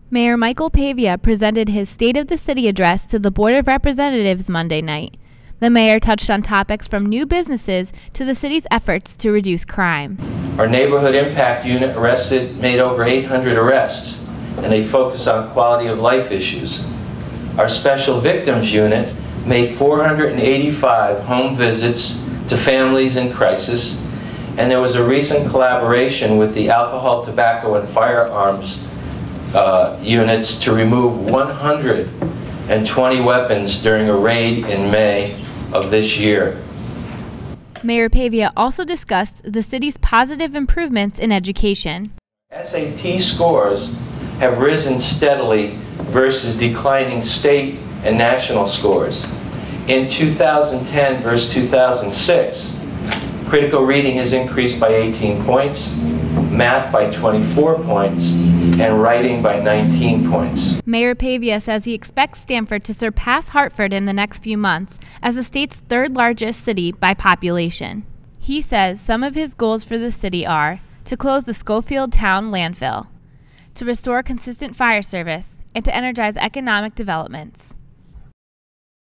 Mayor Michael Pavia presented his State of the City address to the Board of Representatives Monday night. The mayor touched on topics from new businesses to the city's efforts to reduce crime. Our neighborhood impact unit made over 800 arrests, and they focus on quality of life issues. Our special victims unit made 485 home visits to families in crisis, and there was a recent collaboration with the alcohol, tobacco, and firearms units to remove 120 weapons during a raid in May of this year. Mayor Pavia also discussed the city's positive improvements in education. SAT scores have risen steadily versus declining state and national scores. In 2010 versus 2006, critical reading has increased by 18 points, math by 24 points, and writing by 19 points. Mayor Pavia says he expects Stamford to surpass Hartford in the next few months as the state's third largest city by population. He says some of his goals for the city are to close the Schofield Town landfill, to restore consistent fire service, and to energize economic developments.